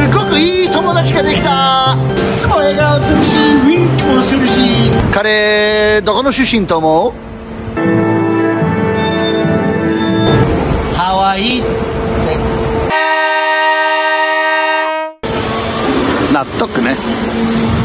ごくいい友達ができた。いつも笑顔するしウィンクもするし。彼どこの出身と思う？ハワイって納得ね。